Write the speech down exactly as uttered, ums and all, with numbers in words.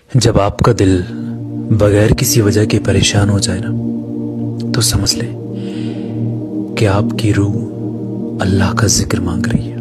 जब आपका दिल बगैर किसी वजह के परेशान हो जाए ना, तो समझ ले कि आपकी रूह अल्लाह का जिक्र मांग रही है।